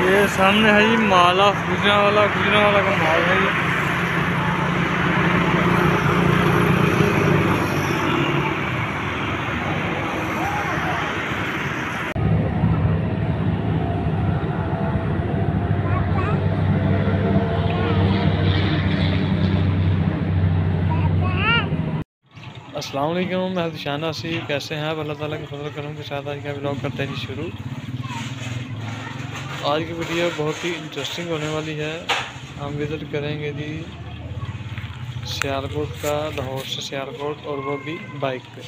ये सामने है जी माला गुजरांवाला का माल है ये। अस्सलाम वालेकुम, मैं दिशाना सी। कैसे हैं आप? अल्लाह ताला के फजल करम के साथ आज का व्लॉग करते हैं जी शुरू। आज की वीडियो बहुत ही इंटरेस्टिंग होने वाली है। हम विज़िट करेंगे जी सियालकोट का, लाहौर से सियालकोट, और वो भी बाइक पे।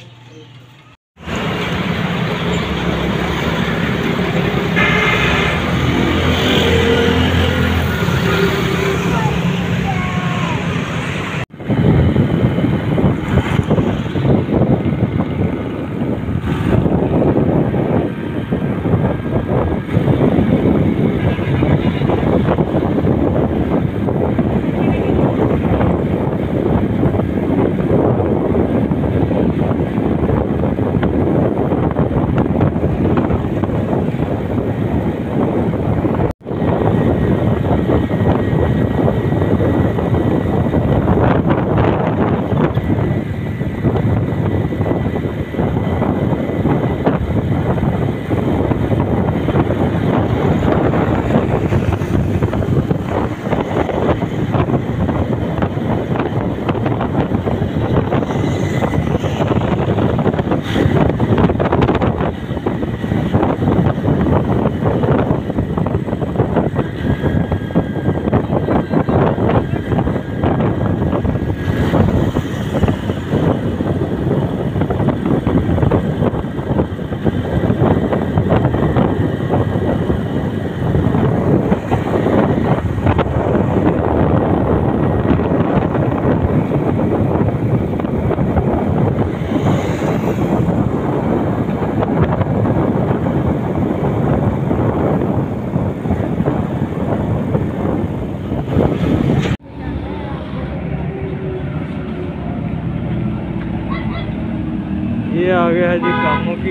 ये आ गया है जी कामों की।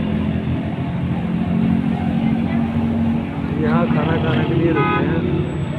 यहाँ खाना खाने के लिए रुकते हैं।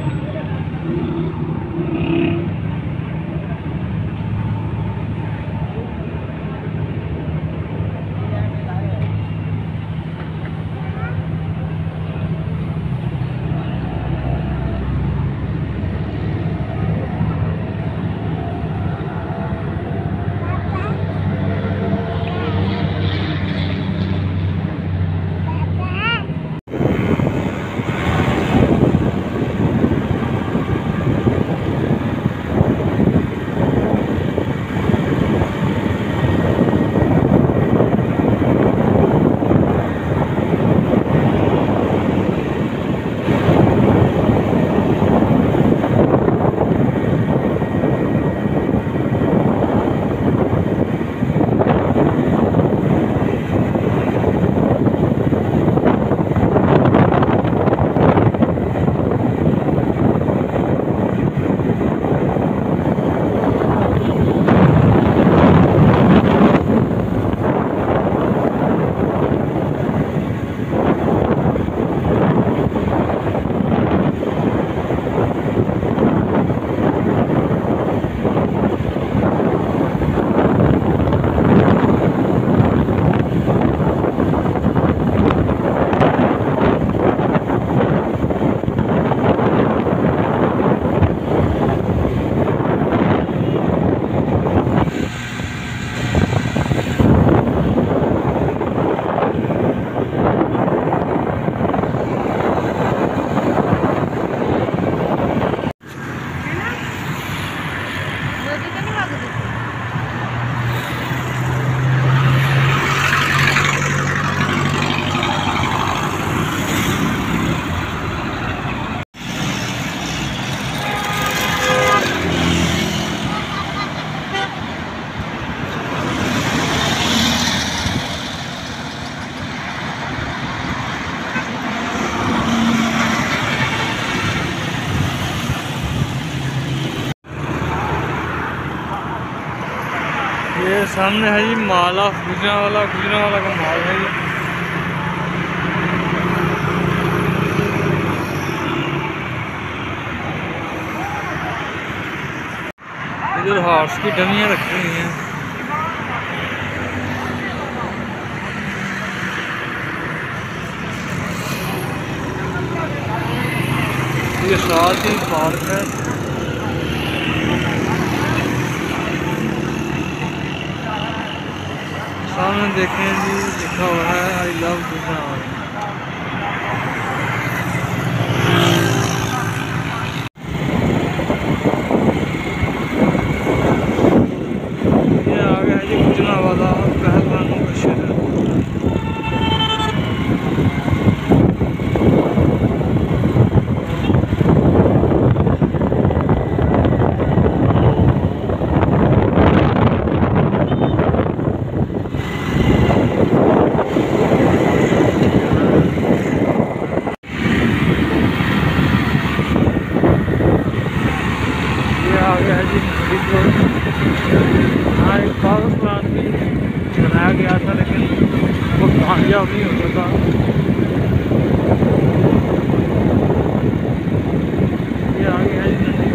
ये सामने है जी माला गुजरांवाला का माल है ये। इधर हॉर्स की डमियाँ रखी हुई हैं। ये साथ ही पार्क है। सामने देखें जी, लिखा हुआ है आई लव गुजरात। ये आ गया है जी गुजरांवाला पहलवानों का शहर। हाँ, एक पावर प्लांट भी बनाया गया था लेकिन वो कामयाब नहीं हो सका। ये आगे है जी नदी।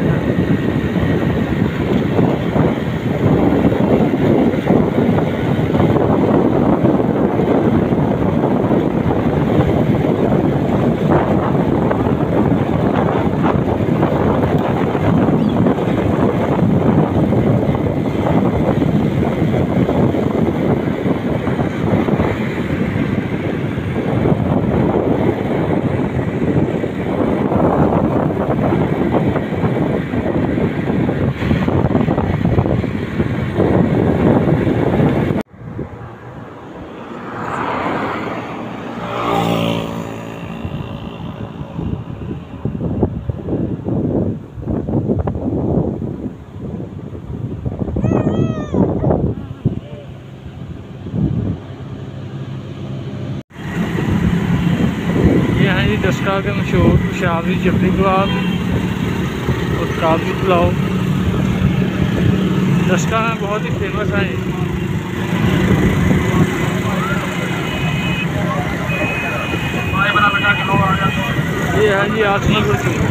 डस्का के मशहूर शाबी चपली कबाब और काबली पुलाव डस्का में बहुत ही फेमस है। ये है जी 8 रुपये की।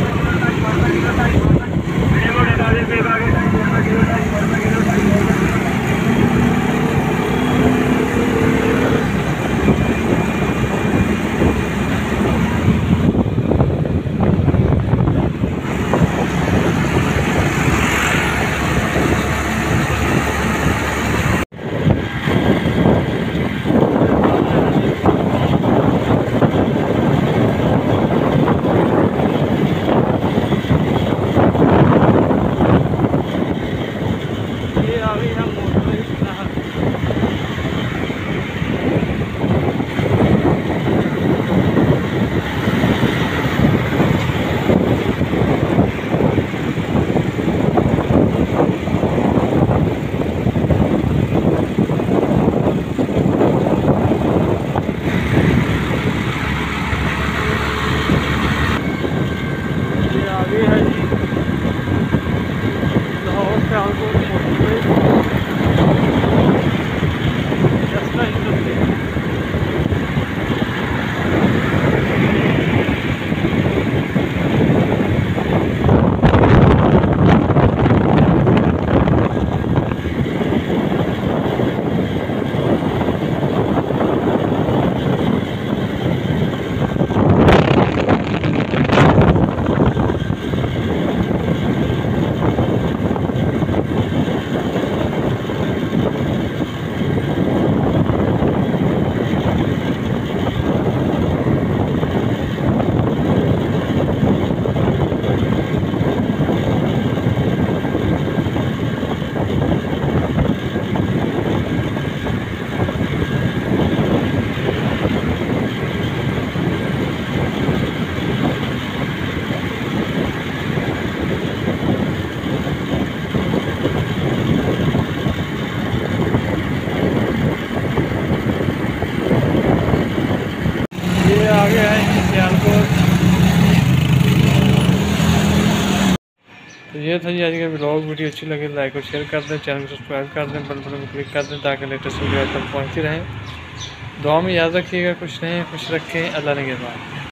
तो ये था जी आज का ब्लॉग। वीडियो अच्छी लगे लाइक और शेयर कर दें, चैनल को सब्सक्राइब कर दें, बेल बटन को क्लिक कर दें ताकि लेटेस्ट वीडियो तक पहुँचती रहें। दुआ में याद रखिएगा, खुश रहें, खुश रखें। अल्लाह ने के बाद।